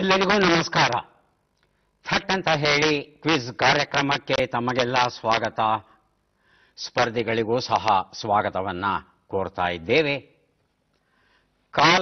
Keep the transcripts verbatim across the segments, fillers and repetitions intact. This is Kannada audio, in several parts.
ಎಲ್ಲರಿಗೂ ನಮಸ್ಕಾರ. ಥಟ್ ಅಂತ ಹೇಳಿ ಕ್ವಿಜ್ ಕಾರ್ಯಕ್ರಮಕ್ಕೆ ತಮಗೆಲ್ಲ ಸ್ವಾಗತ. ಸ್ಪರ್ಧಿಗಳಿಗೂ ಸಹ ಸ್ವಾಗತವನ್ನ ಕೋರ್ತಾ ಇದ್ದೇವೆ. ಕಾಲ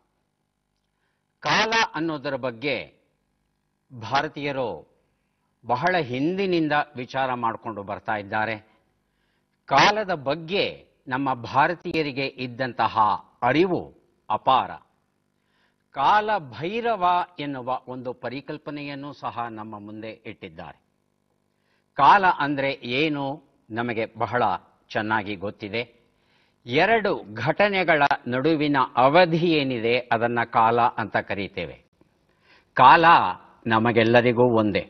ಕಾಲ ಅನ್ನೋದರ ಬಗ್ಗೆ ಭಾರತೀಯರು ಬಹಳ ಹಿಂದಿನಿಂದ ವಿಚಾರ ಮಾಡಿಕೊಂಡು ಬರ್ತಾ ಇದ್ದಾರೆ. ಕಾಲದ ಬಗ್ಗೆ ನಮ್ಮ ಭಾರತೀಯರಿಗೆ ಇದ್ದಂತಹ ಅರಿವು ಅಪಾರ. ಕಾಲ ಭೈರವ ಎನ್ನುವ ಒಂದು ಪರಿಕಲ್ಪನೆಯನ್ನು ಸಹ ನಮ್ಮ ಮುಂದೆ ಇಟ್ಟಿದ್ದಾರೆ. ಕಾಲ ಅಂದರೆ ಏನು ನಮಗೆ ಬಹಳ ಚೆನ್ನಾಗಿ ಗೊತ್ತಿದೆ. ಎರಡು ಘಟನೆಗಳ ನಡುವಿನ ಅವಧಿ ಏನಿದೆ ಅದನ್ನು ಕಾಲ ಅಂತ ಕರೀತೇವೆ. ಕಾಲ ನಮಗೆಲ್ಲರಿಗೂ ಒಂದೇ,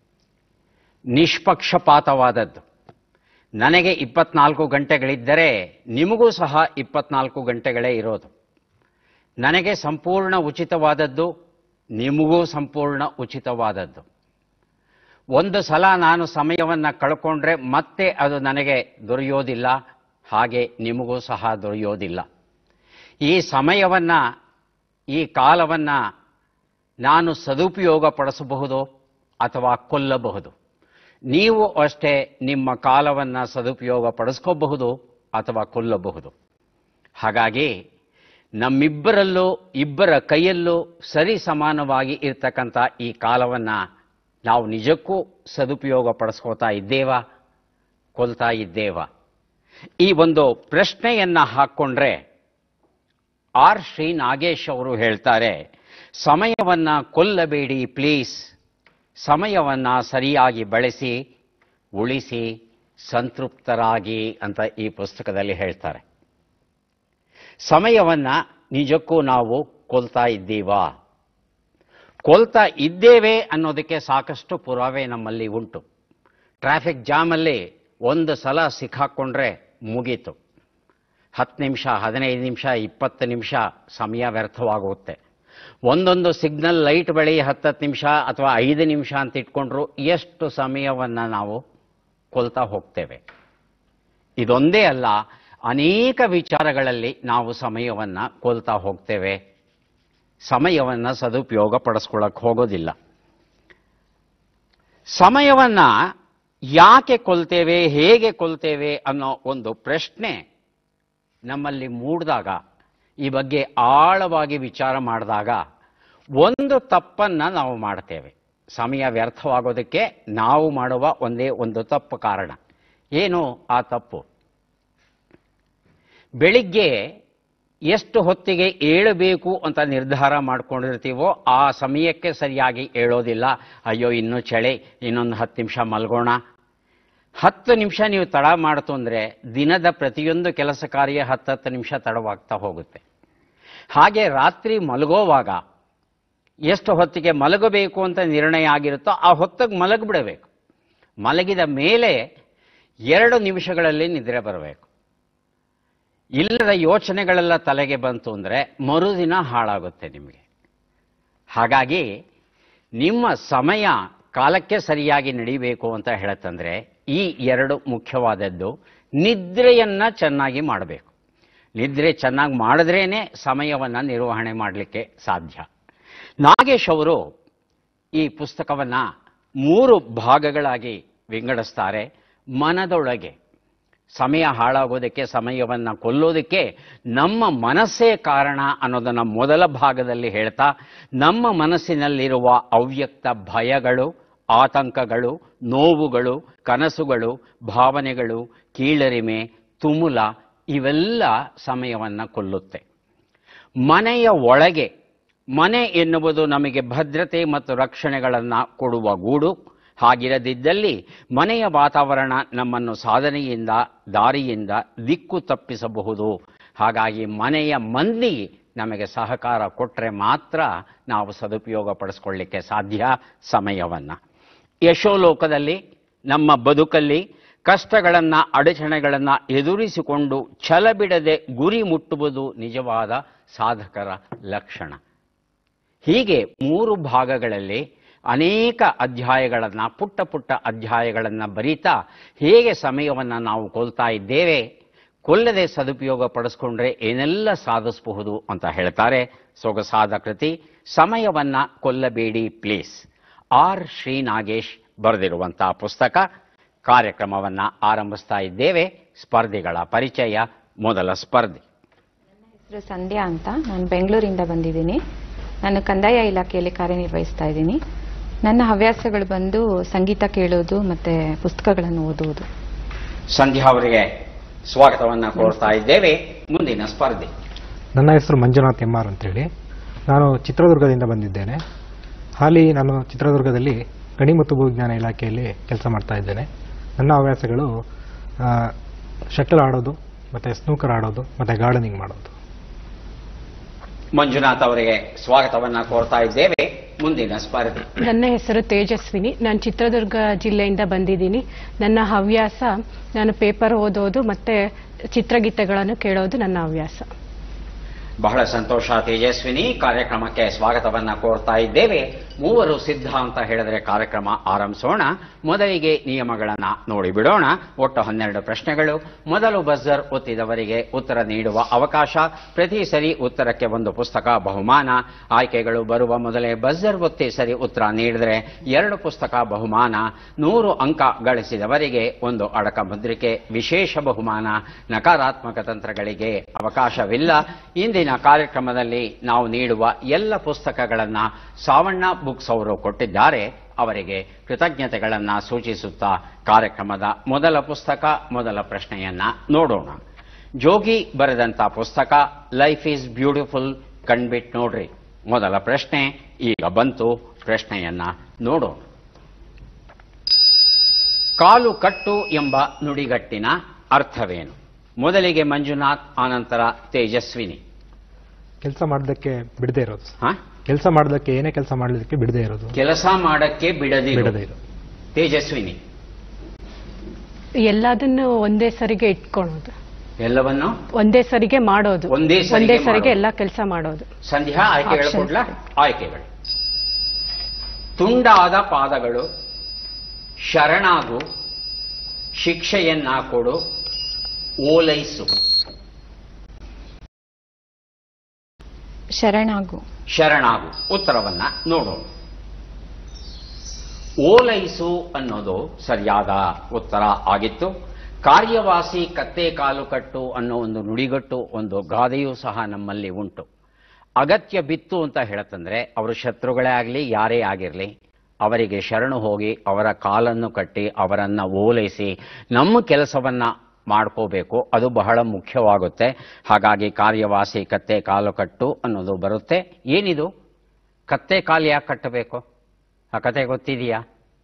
ನಿಷ್ಪಕ್ಷಪಾತವಾದದ್ದು. ನನಗೆ ಇಪ್ಪತ್ನಾಲ್ಕು ಗಂಟೆಗಳಿದ್ದರೆ ನಿಮಗೂ ಸಹ ಇಪ್ಪತ್ನಾಲ್ಕು ಗಂಟೆಗಳೇ ಇರೋದು. ನನಗೆ ಸಂಪೂರ್ಣ ಉಚಿತವಾದದ್ದು, ನಿಮಗೂ ಸಂಪೂರ್ಣ ಉಚಿತವಾದದ್ದು. ಒಂದು ಸಲ ನಾನು ಸಮಯವನ್ನು ಕಳ್ಕೊಂಡ್ರೆ ಮತ್ತೆ ಅದು ನನಗೆ ದೊರೆಯೋದಿಲ್ಲ, ಹಾಗೆ ನಿಮಗೂ ಸಹ ದೊರೆಯೋದಿಲ್ಲ. ಈ ಸಮಯವನ್ನು, ಈ ಕಾಲವನ್ನು ನಾನು ಸದುಪಯೋಗ ಪಡಿಸಬಹುದು ಅಥವಾ ಕೊಲ್ಲಬಹುದು. ನೀವು ಅಷ್ಟೇ ನಿಮ್ಮ ಕಾಲವನ್ನು ಸದುಪಯೋಗ ಪಡಿಸ್ಕೋಬಹುದು ಅಥವಾ ಕೊಲ್ಲಬಹುದು. ಹಾಗಾಗಿ ನಮ್ಮಿಬ್ಬರಲ್ಲೂ ಇಬ್ಬರ ಕೈಯಲ್ಲೂ ಸರಿ ಸಮಾನವಾಗಿ ಇರ್ತಕ್ಕಂಥ ಈ ಕಾಲವನ್ನು ನಾವು ನಿಜಕ್ಕೂ ಸದುಪಯೋಗ ಪಡಿಸ್ಕೋತಾ ಇದ್ದೇವಾ, ಕೊಲ್ತಾ ಇದ್ದೇವಾ? ಈ ಒಂದು ಪ್ರಶ್ನೆಯನ್ನು ಹಾಕ್ಕೊಂಡ್ರೆ ಆರ್ ಶ್ರೀ ನಾಗೇಶ್ ಅವರು ಹೇಳ್ತಾರೆ, ಸಮಯವನ್ನು ಕೊಲ್ಲಬೇಡಿ ಪ್ಲೀಸ್, ಸಮಯವನ್ನು ಸರಿಯಾಗಿ ಬಳಸಿ, ಉಳಿಸಿ, ಸಂತೃಪ್ತರಾಗಿ ಅಂತ ಈ ಪುಸ್ತಕದಲ್ಲಿ ಹೇಳ್ತಾರೆ. ಸಮಯವನ್ನು ನಿಜಕ್ಕೂ ನಾವು ಕೊಲ್ತಾ ಇದ್ದೀವಾ? ಕೊಲ್ತಾ ಇದ್ದೇವೆ ಅನ್ನೋದಕ್ಕೆ ಸಾಕಷ್ಟು ಪುರಾವೆ ನಮ್ಮಲ್ಲಿ ಉಂಟು. ಟ್ರಾಫಿಕ್ ಜಾಮಲ್ಲಿ ಒಂದು ಸಲ ಸಿಕ್ಕಾಕ್ಕೊಂಡ್ರೆ ಮುಗೀತು. ಹತ್ತು ನಿಮಿಷ, ಹದಿನೈದು ನಿಮಿಷ, ಇಪ್ಪತ್ತು ನಿಮಿಷ ಸಮಯ ವ್ಯರ್ಥವಾಗುತ್ತೆ. ಒಂದೊಂದು ಸಿಗ್ನಲ್ ಲೈಟ್ ಬಳಿ ಹತ್ತತ್ತು ನಿಮಿಷ ಅಥವಾ ಐದು ನಿಮಿಷ ಅಂತ ಇಟ್ಕೊಂಡ್ರು ಎಷ್ಟು ಸಮಯವನ್ನು ನಾವು ಕೊಲ್ತಾ ಹೋಗ್ತೇವೆ. ಇದೊಂದೇ ಅಲ್ಲ, ಅನೇಕ ವಿಚಾರಗಳಲ್ಲಿ ನಾವು ಸಮಯವನ್ನು ಕೊಲ್ತಾ ಹೋಗ್ತೇವೆ. ಸಮಯವನ್ನು ಸದುಪಯೋಗ ಪಡಿಸ್ಕೊಳ್ಳಕ್ಕೆ ಹೋಗೋದಿಲ್ಲ. ಸಮಯವನ್ನು ಯಾಕೆ ಕೊಲ್ತೇವೆ, ಹೇಗೆ ಕೊಲ್ತೇವೆ ಅನ್ನೋ ಒಂದು ಪ್ರಶ್ನೆ ನಮ್ಮಲ್ಲಿ ಮೂಡಿದಾಗ, ಈ ಬಗ್ಗೆ ಆಳವಾಗಿ ವಿಚಾರ ಮಾಡಿದಾಗ ಒಂದು ತಪ್ಪನ್ನು ನಾವು ಮಾಡ್ತೇವೆ. ಸಮಯ ವ್ಯರ್ಥವಾಗೋದಕ್ಕೆ ನಾವು ಮಾಡುವ ಒಂದೇ ಒಂದು ತಪ್ಪು ಕಾರಣ. ಏನು ಆ ತಪ್ಪು? ಬೆಳಿಗ್ಗೆ ಎಷ್ಟು ಹೊತ್ತಿಗೆ ಏಳಬೇಕು ಅಂತ ನಿರ್ಧಾರ ಮಾಡ್ಕೊಂಡಿರ್ತೀವೋ ಆ ಸಮಯಕ್ಕೆ ಸರಿಯಾಗಿ ಏಳೋದಿಲ್ಲ. ಅಯ್ಯೋ ಇನ್ನೂ ಚಳಿ, ಇನ್ನೊಂದು ಹತ್ತು ನಿಮಿಷ ಮಲ್ಗೋಣ. ಹತ್ತು ನಿಮಿಷ ನೀವು ತಡ ಮಾಡ್ತು ಅಂದರೆ ದಿನದ ಪ್ರತಿಯೊಂದು ಕೆಲಸ ಕಾರ್ಯ ಹತ್ತತ್ತು ನಿಮಿಷ ತಡವಾಗ್ತಾ ಹೋಗುತ್ತೆ. ಹಾಗೆ ರಾತ್ರಿ ಮಲಗೋವಾಗ ಎಷ್ಟು ಹೊತ್ತಿಗೆ ಮಲಗಬೇಕು ಅಂತ ನಿರ್ಣಯ ಆಗಿರುತ್ತೋ ಆ ಹೊತ್ತಿಗೆ ಮಲಗಿಬಿಡಬೇಕು. ಮಲಗಿದ ಮೇಲೆ ಎರಡು ನಿಮಿಷಗಳಲ್ಲಿ ನಿದ್ರೆ ಬರಬೇಕು. ಇಲ್ಲದ ಯೋಚನೆಗಳೆಲ್ಲ ತಲೆಗೆ ಬಂತು ಅಂದರೆ ಮರುದಿನ ಹಾಳಾಗುತ್ತೆ ನಿಮಗೆ. ಹಾಗಾಗಿ ನಿಮ್ಮ ಸಮಯ ಕಾಲಕ್ಕೆ ಸರಿಯಾಗಿ ನಡೀಬೇಕು ಅಂತ ಹೇಳತ್ತಂದ್ರೆ ಈ ಎರಡು ಮುಖ್ಯವಾದದ್ದು. ನಿದ್ರೆಯನ್ನು ಚೆನ್ನಾಗಿ ಮಾಡಬೇಕು. ನಿದ್ರೆ ಚೆನ್ನಾಗಿ ಮಾಡಿದ್ರೇನೆ ಸಮಯವನ್ನು ನಿರ್ವಹಣೆ ಮಾಡಲಿಕ್ಕೆ ಸಾಧ್ಯ. ನಾಗೇಶ್ ಅವರು ಈ ಪುಸ್ತಕವನ್ನು ಮೂರು ಭಾಗಗಳಾಗಿ ವಿಂಗಡಿಸ್ತಾರೆ. ಮನದೊಳಗೆ ಸಮಯ ಹಾಳಾಗೋದಕ್ಕೆ, ಸಮಯವನ್ನು ಕೊಲ್ಲೋದಕ್ಕೆ ನಮ್ಮ ಮನಸ್ಸೇ ಕಾರಣ ಅನ್ನೋದನ್ನು ಮೊದಲ ಭಾಗದಲ್ಲಿ ಹೇಳ್ತಾ, ನಮ್ಮ ಮನಸ್ಸಿನಲ್ಲಿರುವ ಅವ್ಯಕ್ತ ಭಯಗಳು, ಆತಂಕಗಳು, ನೋವುಗಳು, ಕನಸುಗಳು, ಭಾವನೆಗಳು, ಕೀಳರಿಮೆ, ತುಮುಲ ಇವೆಲ್ಲ ಸಮಯವನ್ನು ಕೊಲ್ಲುತ್ತೆ. ಮನೆಯ ಒಳಗೆ, ಮನೆ ಎನ್ನುವುದು ನಮಗೆ ಭದ್ರತೆ ಮತ್ತು ರಕ್ಷಣೆಗಳನ್ನು ಕೊಡುವ ಗೂಡು. ಹಾಗಿರದಿದ್ದಲ್ಲಿ ಮನೆಯ ವಾತಾವರಣ ನಮ್ಮನ್ನು ಸಾಧನೆಯಿಂದ, ದಾರಿಯಿಂದ ದಿಕ್ಕು ತಪ್ಪಿಸಬಹುದು. ಹಾಗಾಗಿ ಮನೆಯ ಮಂದಿ ನಮಗೆ ಸಹಕಾರ ಕೊಟ್ಟರೆ ಮಾತ್ರ ನಾವು ಸದುಪಯೋಗ ಪಡಿಸ್ಕೊಳ್ಳಿಕ್ಕೆ ಸಾಧ್ಯ ಸಮಯವನ್ನು. ಯಶೋಲೋಕದಲ್ಲಿ, ನಮ್ಮ ಬದುಕಲ್ಲಿ ಕಷ್ಟಗಳನ್ನು, ಅಡಚಣೆಗಳನ್ನು ಎದುರಿಸಿಕೊಂಡು ಛಲ ಬಿಡದೆ ಗುರಿ ಮುಟ್ಟುವುದು ನಿಜವಾದ ಸಾಧಕರ ಲಕ್ಷಣ. ಹೀಗೆ ಮೂರು ಭಾಗಗಳಲ್ಲಿ ಅನೇಕ ಅಧ್ಯಾಯಗಳನ್ನು, ಪುಟ್ಟ ಪುಟ್ಟ ಅಧ್ಯಾಯಗಳನ್ನು ಬರೀತಾ ಹೇಗೆ ಸಮಯವನ್ನು ನಾವು ಕೊಲ್ತಾ ಇದ್ದೇವೆ, ಕೊಲ್ಲದೆ ಸದುಪಯೋಗ ಪಡಿಸ್ಕೊಂಡ್ರೆ ಏನೆಲ್ಲ ಸಾಧಿಸಬಹುದು ಅಂತ ಹೇಳ್ತಾರೆ. ಸೊಗಸಾದ ಕೃತಿ ಸಮಯವನ್ನ ಕೊಲ್ಲಬೇಡಿ ಪ್ಲೀಸ್. ಆರ್ ಶ್ರೀ ನಾಗೇಶ್ ಬರೆದಿರುವಂತಹ ಪುಸ್ತಕ. ಕಾರ್ಯಕ್ರಮವನ್ನ ಆರಂಭಿಸ್ತಾ ಇದ್ದೇವೆ. ಸ್ಪರ್ಧಿಗಳ ಪರಿಚಯ. ಮೊದಲ ಸ್ಪರ್ಧಿ ನನ್ನ ಹೆಸರು ಸಂಧ್ಯಾ ಅಂತ. ನಾನು ಬೆಂಗಳೂರಿಂದ ಬಂದಿದ್ದೀನಿ. ನಾನು ಕಂದಾಯ ಇಲಾಖೆಯಲ್ಲಿ ಕಾರ್ಯನಿರ್ವಹಿಸ್ತಾ ಇದ್ದೀನಿ. ನನ್ನ ಹವ್ಯಾಸಗಳು ಬಂದು ಸಂಗೀತ ಕೇಳೋದು ಮತ್ತೆ ಪುಸ್ತಕಗಳನ್ನು ಓದುವುದು. ಸಂಧ್ಯಾ ಅವರಿಗೆ ಸ್ವಾಗತವನ್ನ ಕೋರ್ತಾ ಇದ್ದೇವೆ. ಮುಂದಿನ ಸ್ಪರ್ಧಿ ನನ್ನ ಹೆಸರು ಮಂಜುನಾಥ್ ಎಂ ಆರ್ ಅಂತೇಳಿ. ನಾನು ಚಿತ್ರದುರ್ಗದಿಂದ ಬಂದಿದ್ದೇನೆ. ಹಾಲಿ ನಾನು ಚಿತ್ರದುರ್ಗದಲ್ಲಿ ಗಣಿ ಮತ್ತು ಭೂವಿಜ್ಞಾನ ಇಲಾಖೆಯಲ್ಲಿ ಕೆಲಸ ಮಾಡ್ತಾ ಇದ್ದೇನೆ. ನನ್ನ ಹವ್ಯಾಸಗಳು ಶಟಲ್ ಆಡೋದು, ಮತ್ತೆ ಸ್ನೂಕರ್ ಆಡೋದು, ಮತ್ತೆ ಗಾರ್ಡನಿಂಗ್ ಮಾಡೋದು. ಮಂಜುನಾಥ್ ಅವರಿಗೆ ಸ್ವಾಗತವನ್ನ ಕೋರ್ತಾ ಇದ್ದೇವೆ. ಮುಂದಿನ ಸ್ಪರ್ಧಿ ನನ್ನ ಹೆಸರು ತೇಜಸ್ವಿನಿ. ನಾನು ಚಿತ್ರದುರ್ಗ ಜಿಲ್ಲೆಯಿಂದ ಬಂದಿದ್ದೀನಿ. ನನ್ನ ಹವ್ಯಾಸ ನಾನು ಪೇಪರ್ ಓದೋದು ಮತ್ತೆ ಚಿತ್ರಗೀತೆಗಳನ್ನು ಕೇಳೋದು ನನ್ನ ಹವ್ಯಾಸ. ಬಹಳ ಸಂತೋಷ ತೇಜಸ್ವಿನಿ. ಕಾರ್ಯಕ್ರಮಕ್ಕೆ ಸ್ವಾಗತವನ್ನ ಕೋರ್ತಾ ಇದ್ದೇವೆ. ಮೂವರು ಸಿದ್ಧ ಅಂತ ಹೇಳಿದ್ರೆ ಕಾರ್ಯಕ್ರಮ ಆರಂಭಿಸೋಣ. ಮೊದಲಿಗೆ ನಿಯಮಗಳನ್ನ ನೋಡಿ ಬಿಡೋಣ. ಒಟ್ಟು ಹನ್ನೆರಡು ಪ್ರಶ್ನೆಗಳು. ಮೊದಲು ಬಜರ್ ಒತ್ತಿದವರಿಗೆ ಉತ್ತರ ನೀಡುವ ಅವಕಾಶ. ಪ್ರತಿ ಸರಿ ಉತ್ತರಕ್ಕೆ ಒಂದು ಪುಸ್ತಕ ಬಹುಮಾನ. ಆಯ್ಕೆಗಳು ಬರುವ ಮೊದಲೇ ಬಜರ್ ಒತ್ತಿ ಸರಿ ಉತ್ತರ ನೀಡಿದ್ರೆ ಎರಡು ಪುಸ್ತಕ ಬಹುಮಾನ. ನೂರು ಅಂಕ ಗಳಿಸಿದವರಿಗೆ ಒಂದು ಅಡಕ ಮುದ್ರಿಕೆ ವಿಶೇಷ ಬಹುಮಾನ. ನಕಾರಾತ್ಮಕ ತಂತ್ರಗಳಿಗೆ ಅವಕಾಶವಿಲ್ಲ. ಇಂದಿನ ಕಾರ್ಯಕ್ರಮದಲ್ಲಿ ನಾವು ನೀಡುವ ಎಲ್ಲ ಪುಸ್ತಕಗಳನ್ನ ಸಾವಣ್ಣ ಬುಕ್ಸ್ ಅವರು ಕೊಟ್ಟಿದ್ದಾರೆ. ಅವರಿಗೆ ಕೃತಜ್ಞತೆಗಳನ್ನ ಸೂಚಿಸುತ್ತಾ ಕಾರ್ಯಕ್ರಮದ ಮೊದಲ ಪುಸ್ತಕ, ಮೊದಲ ಪ್ರಶ್ನೆಯನ್ನ ನೋಡೋಣ. ಜೋಗಿ ಬರೆದಂತ ಪುಸ್ತಕ ಲೈಫ್ ಈಸ್ ಬ್ಯೂಟಿಫುಲ್. ಕಣ್ಬಿಟ್ ನೋಡ್ರಿ. ಮೊದಲ ಪ್ರಶ್ನೆ ಈಗ ಬಂತು. ಪ್ರಶ್ನೆಯನ್ನ ನೋಡೋಣ. ಕಾಲು ಕಟ್ಟು ಎಂಬ ನುಡಿಗಟ್ಟಿನ ಅರ್ಥವೇನು? ಮೊದಲಿಗೆ ಮಂಜುನಾಥ್, ಆನಂತರ ತೇಜಸ್ವಿನಿ. ಕೆಲಸ ಮಾಡೋದಕ್ಕೆ ಬಿಡದೇ ಇರೋದು. ಹಾ, ಕೆಲಸ ಮಾಡೋದಕ್ಕೆ ಏನೇ ಕೆಲಸ ಮಾಡೋದಕ್ಕೆ ಬಿಡದೇ ಇರೋದು. ಕೆಲಸ ಮಾಡಕ್ಕೆ ಬಿಡದಿ ಬಿಡದೇ ಇರೋದು. ತೇಜಸ್ವಿನಿ. ಎಲ್ಲದನ್ನು ಒಂದೇ ಸರಿಗೆ ಇಟ್ಕೊಳ್ಳೋದು. ಎಲ್ಲವನ್ನು ಒಂದೇ ಸರಿಗೆ ಮಾಡೋದು. ಒಂದೇ ಒಂದೇ ಸರಿಗೆ ಸರಿಗೆ ಎಲ್ಲ ಕೆಲಸ ಮಾಡೋದು. ಸಂಧ್ಯಾ ಆಯ್ಕೆಗಳು ಕೊಡ್ಲ? ಆಯ್ಕೆಗಳು: ತುಂಡಾದ ಪಾದಗಳು, ಶರಣಾಗು, ಶಿಕ್ಷೆಯನ್ನ ಕೊಡು, ಓಲೈಸು. ಶರಣಾಗು. ಶರಣಾಗು. ಉತ್ತರವನ್ನ ನೋಡೋಣ. ಓಲೈಸು ಅನ್ನೋದು ಸರಿಯಾದ ಉತ್ತರ ಆಗಿತ್ತು. ಕಾರ್ಯವಾಸಿ ಕತ್ತೆ ಕಾಲು ಕಟ್ಟು ಅನ್ನೋ ಒಂದು ನುಡಿಗಟ್ಟು, ಒಂದು ಗಾದೆಯೂ ಸಹ ನಮ್ಮಲ್ಲಿ ಉಂಟು. ಅಗತ್ಯ ಬಿತ್ತು ಅಂತ ಹೇಳತ್ತಂದ್ರೆ ಅವರು ಶತ್ರುಗಳೇ ಆಗಲಿ ಯಾರೇ ಆಗಿರಲಿ ಅವರಿಗೆ ಶರಣು ಹೋಗಿ ಅವರ ಕಾಲನ್ನು ಕಟ್ಟಿ ಅವರನ್ನ ಓಲೈಸಿ ನಮ್ಮ ಕೆಲಸವನ್ನ ಮಾಡ್ಕೋಬೇಕು. ಅದು ಬಹಳ ಮುಖ್ಯವಾಗುತ್ತೆ. ಹಾಗಾಗಿ ಕಾರ್ಯವಾಸಿ ಕತ್ತೆ ಕಾಲು ಕಟ್ಟು ಅನ್ನೋದು ಬರುತ್ತೆ. ಏನಿದು ಕತ್ತೆ ಕಾಲು ಯಾಕೆ ಕಟ್ಟಬೇಕು? ಆ ಕತೆ ಗೊತ್ತಿದೆಯಾ?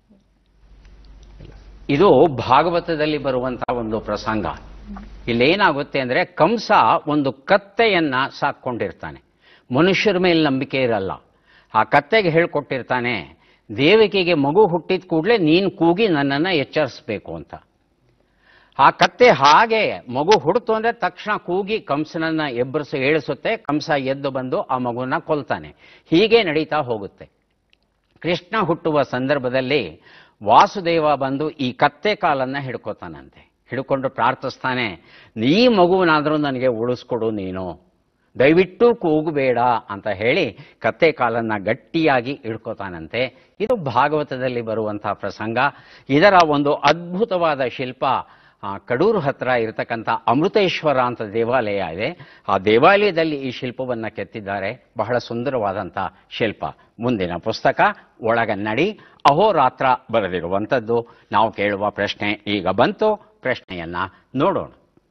ಇದು ಭಾಗವತದಲ್ಲಿ ಬರುವಂತಹ ಒಂದು ಪ್ರಸಂಗ. ಇಲ್ಲೇನಾಗುತ್ತೆ ಅಂದ್ರೆ ಕಂಸ ಒಂದು ಕತ್ತೆಯನ್ನ ಸಾಕೊಂಡಿರ್ತಾನೆ. ಮನುಷ್ಯರ ಮೇಲೆ ನಂಬಿಕೆ ಇರಲ್ಲ. ಆ ಕತ್ತೆಗೆ ಹೇಳ್ಕೊಟ್ಟಿರ್ತಾನೆ, ದೇವಕಿಗೆ ಮಗು ಹುಟ್ಟಿದ ಕೂಡಲೇ ನೀನು ಕೂಗಿ ನನ್ನನ್ನು ಎಚ್ಚರಿಸಬೇಕು ಅಂತ. ಆ ಕತ್ತೆ ಹಾಗೆ ಮಗು ಹುಡ್ತು ಅಂದ್ರೆ ತಕ್ಷಣ ಕೂಗಿ ಕಂಸನನ್ನ ಎಬ್ಬರಿಸಿ ಏಳಿಸುತ್ತೆ. ಕಂಸ ಎದ್ದು ಬಂದು ಆ ಮಗುವನ್ನ ಕೊಲ್ತಾನೆ. ಹೀಗೆ ನಡೀತಾ ಹೋಗುತ್ತೆ. ಕೃಷ್ಣ ಹುಟ್ಟುವ ಸಂದರ್ಭದಲ್ಲಿ ವಾಸುದೇವ ಬಂದು ಈ ಕತ್ತೆ ಕಾಲನ್ನ ಹಿಡ್ಕೋತಾನಂತೆ. ಹಿಡ್ಕೊಂಡು ಪ್ರಾರ್ಥಿಸ್ತಾನೆ, ಈ ಮಗುವನಾದ್ರೂ ನನಗೆ ಉಳಿಸ್ಕೊಡು ನೀನು, ದಯವಿಟ್ಟು ಕೂಗಬೇಡ ಅಂತ ಹೇಳಿ ಕತ್ತೆ ಕಾಲನ್ನ ಗಟ್ಟಿಯಾಗಿ ಹಿಡ್ಕೋತಾನಂತೆ. ಇದು ಭಾಗವತದಲ್ಲಿ ಬರುವಂತಹ ಪ್ರಸಂಗ. ಇದರ ಒಂದು ಅದ್ಭುತವಾದ ಶಿಲ್ಪ ಕಡೂರು ಹತ್ರ ಇರತಕ್ಕಂಥ ಅಮೃತೇಶ್ವರ ಅಂತ ದೇವಾಲಯ ಇದೆ. ಆ ದೇವಾಲಯದಲ್ಲಿ ಈ ಶಿಲ್ಪವನ್ನು ಕೆತ್ತಿದ್ದಾರೆ. ಬಹಳ ಸುಂದರವಾದಂಥ ಶಿಲ್ಪ. ಮುಂದಿನ ಪುಸ್ತಕ ಒಳಗನ್ನಡಿ, ಅಹೋರಾತ್ರ ಬರೆದಿರುವಂಥದ್ದು. ನಾವು ಕೇಳುವ ಪ್ರಶ್ನೆ ಈಗ ಬಂತು. ಪ್ರಶ್ನೆಯನ್ನ ನೋಡೋಣ.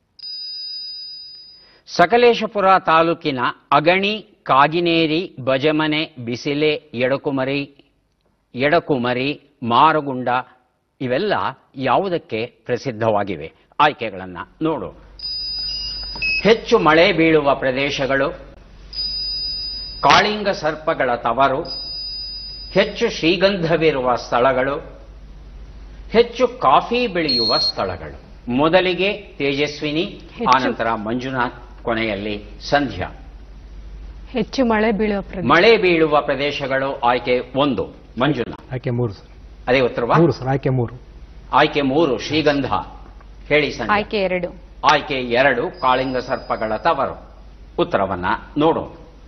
ಸಕಲೇಶಪುರ ತಾಲೂಕಿನ ಅಗಣಿ, ಕಾಗಿನೇರಿ, ಬಜಮನೆ, ಬಿಸಿಲೆ, ಎಡಕುಮರಿ ಎಡಕುಮರಿ ಮಾರಗುಂಡ ಇವೆಲ್ಲ ಯಾವುದಕ್ಕೆ ಪ್ರಸಿದ್ಧವಾಗಿವೆ? ಆಯ್ಕೆಗಳನ್ನು ನೋಡು. ಹೆಚ್ಚು ಮಳೆ ಬೀಳುವ ಪ್ರದೇಶಗಳು, ಕಾಳಿಂಗ ಸರ್ಪಗಳ ತವರು, ಹೆಚ್ಚು ಶ್ರೀಗಂಧವಿರುವ ಸ್ಥಳಗಳು, ಹೆಚ್ಚು ಕಾಫಿ ಬೆಳೆಯುವ ಸ್ಥಳಗಳು. ಮೊದಲಿಗೆ ತೇಜಸ್ವಿನಿ, ಆನಂತರ ಮಂಜುನಾಥ್, ಕೊನೆಯಲ್ಲಿ ಸಂಧ್ಯಾ. ಹೆಚ್ಚು ಮಳೆ ಬೀಳುವ ಪ್ರದೇಶ. ಮಳೆ ಬೀಳುವ ಪ್ರದೇಶಗಳು ಆಯ್ಕೆ ಒಂದು. ಮಂಜುನಾಥ್. ಆಯ್ಕೆ ಮೂರು ಸರ್. ಅದೇ ಉತ್ತರವಾ? ಮೂರು ಸರ್. ಆಯ್ಕೆ ಮೂರು. ಆಯ್ಕೆ ಮೂರು ಶ್ರೀಗಂಧ. ಹೇಳಿ ಸಂಧ್ಯಾ. ಆಯ್ಕೆ ಎರಡು. ಆಯ್ಕೆ ಎರಡು ಕಾಳಿಂಗ ಸರ್ಪಗಳ ತವರು. ಉತ್ತರವನ್ನ ನೋಡೋಣ.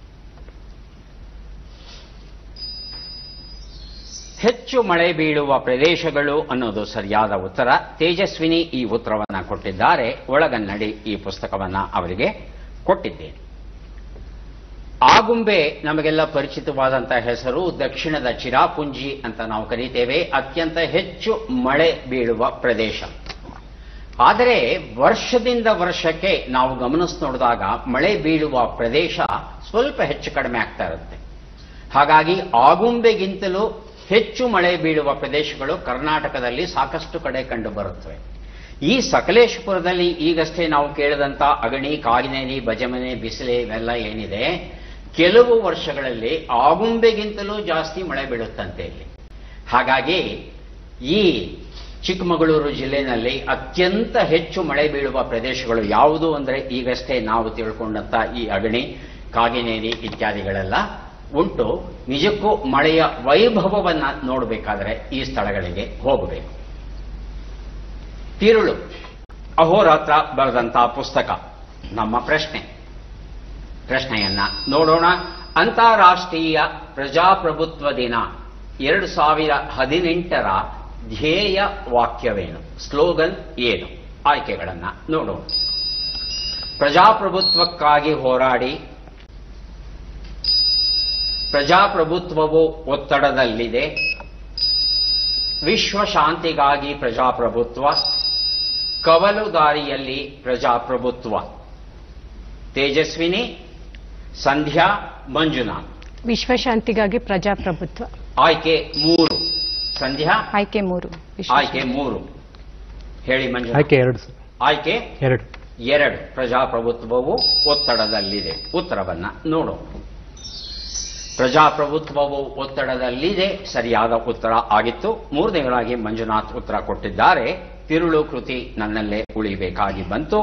ಹೆಚ್ಚು ಮಳೆ ಬೀಳುವ ಪ್ರದೇಶಗಳು ಅನ್ನೋದು ಸರಿಯಾದ ಉತ್ತರ. ತೇಜಸ್ವಿನಿ ಈ ಉತ್ತರವನ್ನ ಕೊಟ್ಟಿದ್ದಾರೆ. ಒಳಗನ್ನಡಿ ಈ ಪುಸ್ತಕವನ್ನ ಅವರಿಗೆ ಕೊಟ್ಟಿದ್ದೇನೆ. ಆಗುಂಬೆ ನಮಗೆಲ್ಲ ಪರಿಚಿತವಾದಂತಹ ಹೆಸರು. ದಕ್ಷಿಣದ ಚಿರಾಪುಂಜಿ ಅಂತ ನಾವು ಕರೀತೇವೆ. ಅತ್ಯಂತ ಹೆಚ್ಚು ಮಳೆ ಬೀಳುವ ಪ್ರದೇಶ. ಆದರೆ ವರ್ಷದಿಂದ ವರ್ಷಕ್ಕೆ ನಾವು ಗಮನಿಸಿ ನೋಡಿದಾಗ ಮಳೆ ಬೀಳುವ ಪ್ರದೇಶ ಸ್ವಲ್ಪ ಹೆಚ್ಚು ಕಡಿಮೆ ಆಗ್ತಾ ಇರುತ್ತೆ. ಹಾಗಾಗಿ ಆಗುಂಬೆಗಿಂತಲೂ ಹೆಚ್ಚು ಮಳೆ ಬೀಳುವ ಪ್ರದೇಶಗಳು ಕರ್ನಾಟಕದಲ್ಲಿ ಸಾಕಷ್ಟು ಕಡೆ ಕಂಡು ಬರುತ್ತವೆ. ಈ ಸಕಲೇಶಪುರದಲ್ಲಿ ಈಗಷ್ಟೇ ನಾವು ಕೇಳಿದಂತ ಅಗಣಿ, ಕಾಗಿನೇನಿ, ಬಜಮನೆ, ಬಿಸಿಲೆ ಇವೆಲ್ಲ ಏನಿದೆ, ಕೆಲವು ವರ್ಷಗಳಲ್ಲಿ ಆಗುಂಬೆಗಿಂತಲೂ ಜಾಸ್ತಿ ಮಳೆ ಬೀಳುತ್ತಂತೆ ಇಲ್ಲಿ. ಹಾಗಾಗಿ ಈ ಚಿಕ್ಕಮಗಳೂರು ಜಿಲ್ಲೆಯಲ್ಲಿ ಅತ್ಯಂತ ಹೆಚ್ಚು ಮಳೆ ಬೀಳುವ ಪ್ರದೇಶಗಳು ಯಾವುದು ಅಂದರೆ ಈಗಷ್ಟೇ ನಾವು ತಿಳ್ಕೊಂಡಂತ ಈ ಅಗಣಿ, ಕಾಗಿನೇನಿ ಇತ್ಯಾದಿಗಳೆಲ್ಲ ಉಂಟು. ನಿಜಕ್ಕೂ ಮಳೆಯ ವೈಭವವನ್ನ ನೋಡಬೇಕಾದ್ರೆ ಈ ಸ್ಥಳಗಳಿಗೆ ಹೋಗಬೇಕು. ತಿರುಳು ಅಹೋರಾತ್ರ ಬರೆದಂತಹ ಪುಸ್ತಕ. ನಮ್ಮ ಪ್ರಶ್ನೆ ಪ್ರಶ್ನೆಯನ್ನ ನೋಡೋಣ. ಅಂತಾರಾಷ್ಟ್ರೀಯ ಪ್ರಜಾಪ್ರಭುತ್ವ ದಿನ ಎರಡು ಸಾವಿರ ಹದಿನೆಂಟರ ಧ್ಯೇಯ ವಾಕ್ಯವೇನು? ಸ್ಲೋಗನ್ ಏನು? ಆಯ್ಕೆಗಳನ್ನ ನೋಡೋಣ. ಪ್ರಜಾಪ್ರಭುತ್ವಕ್ಕಾಗಿ ಹೋರಾಡಿ, ಪ್ರಜಾಪ್ರಭುತ್ವವು ಒತ್ತಡದಲ್ಲಿದೆ, ವಿಶ್ವ ಶಾಂತಿಗಾಗಿ ಪ್ರಜಾಪ್ರಭುತ್ವ, ಕವಲುದಾರಿಯಲ್ಲಿ ಪ್ರಜಾಪ್ರಭುತ್ವ. ತೇಜಸ್ವಿನಿ, ಸಂಧ್ಯಾ, ಮಂಜುನಾಥ್. ವಿಶ್ವಶಾಂತಿಗಾಗಿ ಪ್ರಜಾಪ್ರಭುತ್ವ. ಆಯ್ಕೆ ಮೂರು. ಸಂಧ್ಯಾ ಆಯ್ಕೆ ಮೂರು. ಆಯ್ಕೆ ಮೂರು. ಹೇಳಿ ಮಂಜುನಾಥ್. ಆಯ್ಕೆ ಎರಡು. ಆಯ್ಕೆ ಎರಡು. ಎರಡು. ಪ್ರಜಾಪ್ರಭುತ್ವವು ಒತ್ತಡದಲ್ಲಿದೆ. ಉತ್ತರವನ್ನ ನೋಡೋಣ. ಪ್ರಜಾಪ್ರಭುತ್ವವು ಒತ್ತಡದಲ್ಲಿದೆ ಸರಿಯಾದ ಉತ್ತರ ಆಗಿತ್ತು. ಮೂರನೇವರಾಗಿ ಮಂಜುನಾಥ್ ಉತ್ತರ ಕೊಟ್ಟಿದ್ದಾರೆ. ತಿರುಳು ಕೃತಿ ನನ್ನಲ್ಲೇ ಉಳಿಬೇಕಾಗಿ ಬಂತು.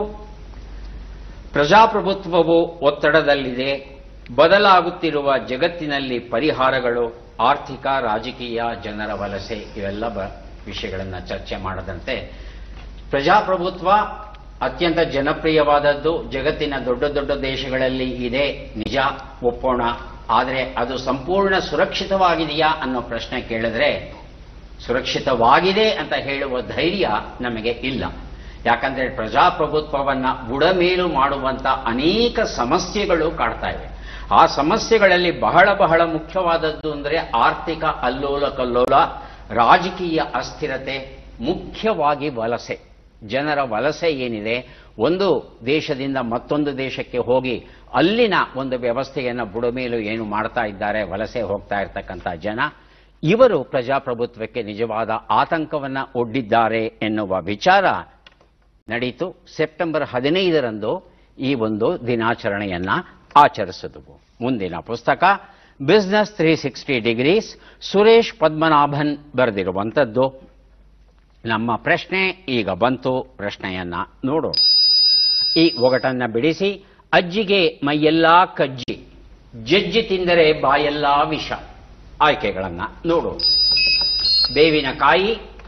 ಪ್ರಜಾಪ್ರಭುತ್ವವು ಒತ್ತಡದಲ್ಲಿದೆ, ಬದಲಾಗುತ್ತಿರುವ ಜಗತ್ತಿನಲ್ಲಿ ಪರಿಹಾರಗಳು, ಆರ್ಥಿಕ, ರಾಜಕೀಯ, ಜನರ ವಲಸೆ ಇವೆಲ್ಲ ವಿಷಯಗಳನ್ನು ಚರ್ಚೆ ಮಾಡದಂತೆ ಪ್ರಜಾಪ್ರಭುತ್ವ ಅತ್ಯಂತ ಜನಪ್ರಿಯವಾದದ್ದು. ಜಗತ್ತಿನ ದೊಡ್ಡ ದೊಡ್ಡ ದೇಶಗಳಲ್ಲಿ ಇದೆ, ನಿಜ, ಒಪ್ಪೋಣ. ಆದರೆ ಅದು ಸಂಪೂರ್ಣ ಸುರಕ್ಷಿತವಾಗಿದೆಯಾ ಅನ್ನೋ ಪ್ರಶ್ನೆ ಕೇಳಿದ್ರೆ ಸುರಕ್ಷಿತವಾಗಿದೆ ಅಂತ ಹೇಳುವ ಧೈರ್ಯ ನಮಗೆ ಇಲ್ಲ. ಯಾಕಂದ್ರೆ ಪ್ರಜಾಪ್ರಭುತ್ವವನ್ನ ಬುಡಮೇಲು ಮಾಡುವಂತ ಅನೇಕ ಸಮಸ್ಯೆಗಳು ಕಾಡ್ತಾ ಇವೆ. ಆ ಸಮಸ್ಯೆಗಳಲ್ಲಿ ಬಹಳ ಬಹಳ ಮುಖ್ಯವಾದದ್ದು ಅಂದರೆ ಆರ್ಥಿಕ ಅಲ್ಲೋಲ ಕಲ್ಲೋಲ, ರಾಜಕೀಯ ಅಸ್ಥಿರತೆ, ಮುಖ್ಯವಾಗಿ ವಲಸೆ. ಜನರ ವಲಸೆ ಏನಿದೆ, ಒಂದು ದೇಶದಿಂದ ಮತ್ತೊಂದು ದೇಶಕ್ಕೆ ಹೋಗಿ ಅಲ್ಲಿನ ಒಂದು ವ್ಯವಸ್ಥೆಯನ್ನು ಬುಡಮೇಲು ಏನು ಮಾಡ್ತಾ ಇದ್ದಾರೆ, ವಲಸೆ ಹೋಗ್ತಾ ಇರ್ತಕ್ಕಂಥ ಜನ, ಇವರು ಪ್ರಜಾಪ್ರಭುತ್ವಕ್ಕೆ ನಿಜವಾದ ಆತಂಕವನ್ನ ಒಡ್ಡಿದ್ದಾರೆ ಎನ್ನುವ ವಿಚಾರ ನಡೆಯಿತು. ಸೆಪ್ಟೆಂಬರ್ ಹದಿನೈದರಂದು ಈ ಒಂದು ದಿನಾಚರಣೆಯನ್ನ ಆಚರಿಸಿದವು. ಮುಂದಿನ ಪುಸ್ತಕ business three sixty degrees, Suresh Padmanabhan ಬರೆದಿರುವಂಥದ್ದು. ನಮ್ಮ ಪ್ರಶ್ನೆ ಈಗ ಬಂತು. ಪ್ರಶ್ನೆಯನ್ನ ನೋಡೋಣ. ಈ ಒಗಟನ್ನ ಬಿಡಿಸಿ. ಅಜ್ಜಿಗೆ ಮೈಯೆಲ್ಲಾ ಕಜ್ಜಿ, ಜಜ್ಜಿ ತಿಂದರೆ ಬಾಯೆಲ್ಲಾ ವಿಷ. ಆಯ್ಕೆಗಳನ್ನ ನೋಡೋಣ. ಬೇವಿನಕಾಯಿ,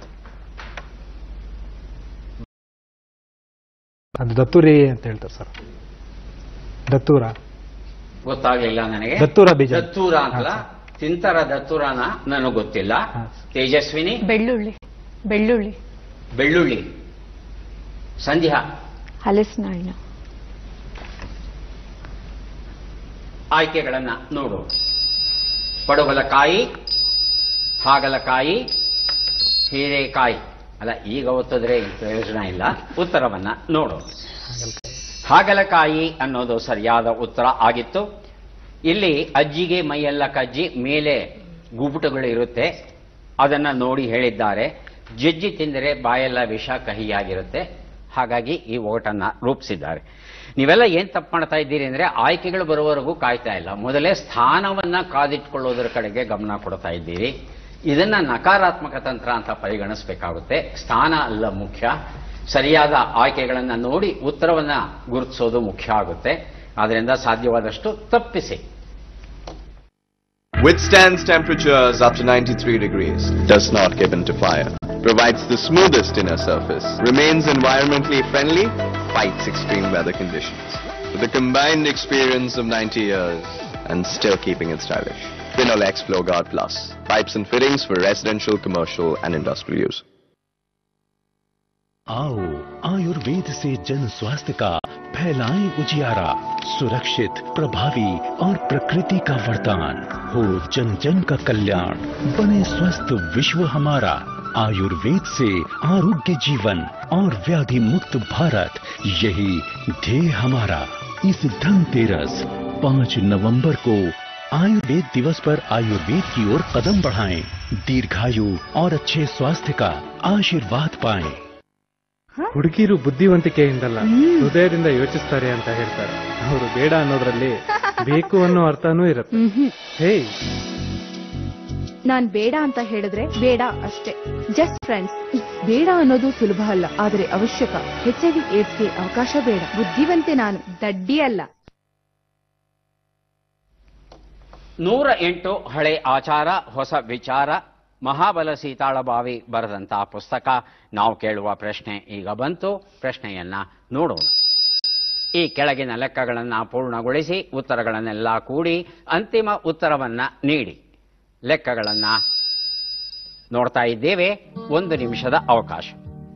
ಅದು ದತ್ತೂರಿ ಅಂತ ಹೇಳ್ತಾರೆ ಸರ್. ದತ್ತೂರ ಗೊತ್ತಾಗಲಿಲ್ಲ ನನಗೆ. ದತ್ತೂರ ಬೀಜ. ದತ್ತೂರ ಅಂತಲ್ಲ, ತಿಂತರ ದತ್ತೂರನ ನನಗೆ ಗೊತ್ತಿಲ್ಲ. ತೇಜಸ್ವಿನಿ. ಬೆಳ್ಳುಳ್ಳಿ. ಬೆಳ್ಳುಳ್ಳಿ. ಬೆಳ್ಳುಳ್ಳಿ. ಸಂಧ್ಯಾ. ಹಲಸಿನ ಹಣ್ಣು. ಆಯ್ಕೆಗಳನ್ನ ನೋಡು. ಪಡವಲಕಾಯಿ, ಹಾಗಲಕಾಯಿ, ಹೀರೆಕಾಯಿ. ಅಲ್ಲ, ಈಗ ಒತ್ತಿದ್ರೆ ಪ್ರಯೋಜನ ಇಲ್ಲ. ಉತ್ತರವನ್ನ ನೋಡು. ಹಾಗಲಕಾಯಿ ಅನ್ನೋದು ಸರಿಯಾದ ಉತ್ತರ ಆಗಿತ್ತು. ಇಲ್ಲಿ ಅಜ್ಜಿಗೆ ಮೈಯೆಲ್ಲ ಕಜ್ಜಿ, ಮೇಲೆ ಗುಬುಟುಗಳು ಇರುತ್ತೆ, ಅದನ್ನ ನೋಡಿ ಹೇಳಿದ್ದಾರೆ. ಜಜ್ಜಿ ತಿಂದರೆ ಬಾಯೆಲ್ಲ ವಿಷ, ಕಹಿಯಾಗಿರುತ್ತೆ. ಹಾಗಾಗಿ ಈ ಒಗಟನ್ನ ರೂಪಿಸಿದ್ದಾರೆ. ನೀವೆಲ್ಲ ಏನ್ ತಪ್ಪು ಮಾಡ್ತಾ ಇದ್ದೀರಿ ಅಂದ್ರೆ ಆಯ್ಕೆಗಳು ಬರುವವರೆಗೂ ಕಾಯ್ತಾ ಇಲ್ಲ, ಮೊದಲೇ ಸ್ಥಾನವನ್ನ ಕಾದಿಟ್ಕೊಳ್ಳೋದ್ರ ಕಡೆಗೆ ಗಮನ ಕೊಡ್ತಾ ಇದ್ದೀರಿ. ಇದನ್ನ ನಕಾರಾತ್ಮಕ ತಂತ್ರ ಅಂತ ಪರಿಗಣಿಸಬೇಕಾಗುತ್ತೆ. ಸ್ಥಾನ ಅಲ್ಲ ಮುಖ್ಯ. ಸರಿಯಾದ ಆಯ್ಕೆಗಳನ್ನ ನೋಡಿ ಉತ್ತರವನ್ನ ಗುರುತಿಸೋದು ಮುಖ್ಯ ಆಗುತ್ತೆ. ಆದ್ರಿಂದ ಸಾಧ್ಯವಾದಷ್ಟು ತಪ್ಪಿಸಿ. Withstands temperatures up to ninety-three degrees, does not give in to fire, provides the smoothest inner surface, remains environmentally friendly, fights extreme weather conditions. With the combined experience of ninety years and still keeping it stylish. Pinolex Flow Guard Plus. Pipes and fittings for residential, commercial and industrial use. आओ आयुर्वेद से जन स्वास्थ्य का फैलाएं उजियारा, सुरक्षित, प्रभावी और प्रकृति का वरदान हो जन जन का कल्याण, बने स्वस्थ विश्व हमारा। आयुर्वेद से आरोग्य जीवन और व्याधि मुक्त भारत, यही ध्येय हमारा। इस धनतेरस पाँच नवंबर को आयुर्वेद दिवस पर आयुर्वेद की ओर कदम बढ़ाएं, दीर्घायु और अच्छे स्वास्थ्य का आशीर्वाद पाएं। ಹುಡುಗಿರು ಬುದ್ಧಿವಂತಿಕೆಯಿಂದಲ್ಲ ಹೃದಯದಿಂದ ಯೋಚಿಸ್ತಾರೆ ಅಂತ ಹೇಳ್ತಾರೆ. ಅವರು ಬೇಡ ಅನ್ನೋದ್ರಲ್ಲಿ ಬೇಕು ಅನ್ನೋ ಅರ್ಥನೂ ಇರುತ್ತೆ. ಹೇ, ನಾನ್ ಬೇಡ ಅಂತ ಹೇಳಿದ್ರೆ ಬೇಡ ಅಷ್ಟೇ, ಜಸ್ಟ್ ಫ್ರೆಂಡ್ಸ್. ಬೇಡ ಅನ್ನೋದು ಸುಲಭ ಅಲ್ಲ, ಆದರೆ ಅವಶ್ಯಕ. ಎಚ್ ಐ ವಿ ಏಡ್ಸ್ಗೆ ಅವಕಾಶ ಬೇಡ. ಬುದ್ಧಿವಂತೆ ನಾನು, ದಡ್ಡಿ ಅಲ್ಲ. ನೂರ ಎಂಟು ಹಳೆ ಆಚಾರ ಹೊಸ ವಿಚಾರ, ಮಹಾಬಲ ಸೀತಾಳಬಾವಿ ಬರೆದಂತಹ ಪುಸ್ತಕ. ನಾವು ಕೇಳುವ ಪ್ರಶ್ನೆ ಈಗ ಬಂತು. ಪ್ರಶ್ನೆಯನ್ನ ನೋಡೋಣ. ಈ ಕೆಳಗಿನ ಲೆಕ್ಕಗಳನ್ನು ಪೂರ್ಣಗೊಳಿಸಿ ಉತ್ತರಗಳನ್ನೆಲ್ಲ ಕೂಡಿ ಅಂತಿಮ ಉತ್ತರವನ್ನ ನೀಡಿ. ಲೆಕ್ಕಗಳನ್ನು ನೋಡ್ತಾ ಇದ್ದೇವೆ. ಒಂದು ನಿಮಿಷದ ಅವಕಾಶ.